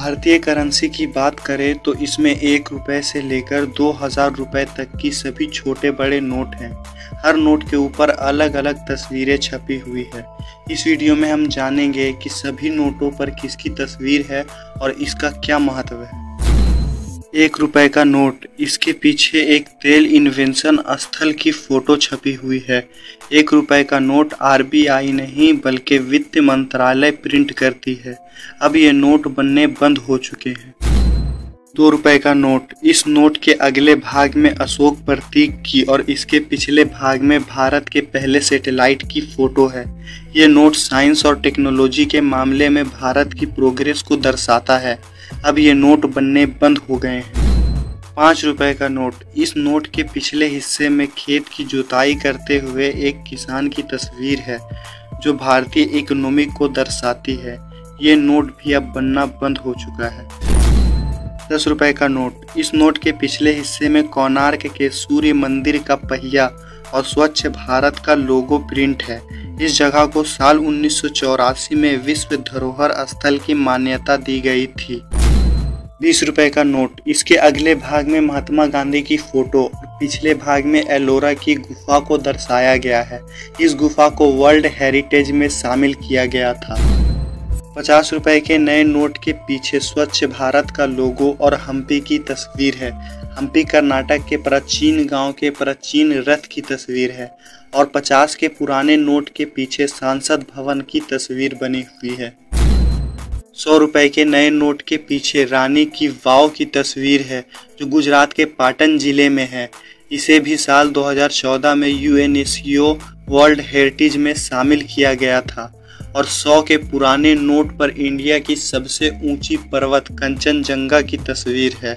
भारतीय करेंसी की बात करें तो इसमें 1 रुपये से लेकर 2000 रुपये तक की सभी छोटे बड़े नोट हैं। हर नोट के ऊपर अलग अलग तस्वीरें छपी हुई है। इस वीडियो में हम जानेंगे कि सभी नोटों पर किसकी तस्वीर है और इसका क्या महत्व है। 1 रुपये का नोट, इसके पीछे एक तेल इन्वेंशन स्थल की फोटो छपी हुई है। 1 रुपये का नोट RBI नहीं बल्कि वित्त मंत्रालय प्रिंट करती है। अब ये नोट बनने बंद हो चुके हैं। 2 रुपये का नोट, इस नोट के अगले भाग में अशोक प्रतीक की और इसके पिछले भाग में भारत के पहले सैटेलाइट की फोटो है। ये नोट साइंस और टेक्नोलॉजी के मामले में भारत की प्रोग्रेस को दर्शाता है। अब ये नोट बनने बंद हो गए हैं। 5 रुपये का नोट, इस नोट के पिछले हिस्से में खेत की जुताई करते हुए एक किसान की तस्वीर है जो भारतीय इकोनॉमी को दर्शाती है। ये नोट भी अब बनना बंद हो चुका है। 10 रुपये का नोट, इस नोट के पिछले हिस्से में कोणार्क के सूर्य मंदिर का पहिया और स्वच्छ भारत का लोगो प्रिंट है। इस जगह को साल 1984 में विश्व धरोहर स्थल की मान्यता दी गई थी। 20 रुपये का नोट, इसके अगले भाग में महात्मा गांधी की फोटो और पिछले भाग में एलोरा की गुफा को दर्शाया गया है। इस गुफा को वर्ल्ड हेरिटेज में शामिल किया गया था। 50 रुपये के नए नोट के पीछे स्वच्छ भारत का लोगो और हम्पी की तस्वीर है। हम्पी कर्नाटक के प्राचीन गांव के प्राचीन रथ की तस्वीर है और 50 के पुराने नोट के पीछे सांसद भवन की तस्वीर बनी हुई है। 100 रुपये के नए नोट के पीछे रानी की वाव की तस्वीर है जो गुजरात के पाटन जिले में है। इसे भी साल 2014 में UNESCO वर्ल्ड हेरिटेज में शामिल किया गया था। और 100 के पुराने नोट पर इंडिया की सबसे ऊंची पर्वत कंचनजंगा की तस्वीर है।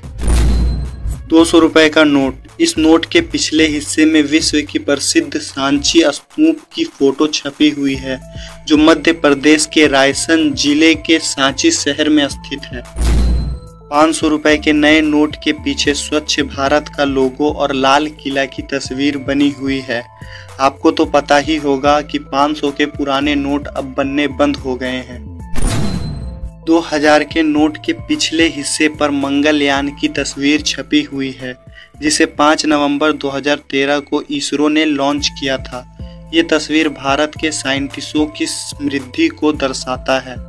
200 रुपये का नोट, इस नोट के पिछले हिस्से में विश्व की प्रसिद्ध सांची स्तूप की फोटो छपी हुई है जो मध्य प्रदेश के रायसेन जिले के सांची शहर में स्थित है। 500 रुपये के नए नोट के पीछे स्वच्छ भारत का लोगो और लाल किला की तस्वीर बनी हुई है। आपको तो पता ही होगा कि 500 के पुराने नोट अब बनने बंद हो गए हैं। 2000 के नोट के पिछले हिस्से पर मंगलयान की तस्वीर छपी हुई है जिसे 5 नवंबर 2013 को इसरो ने लॉन्च किया था। ये तस्वीर भारत के साइंटिस्टों की समृद्धि को दर्शाता है।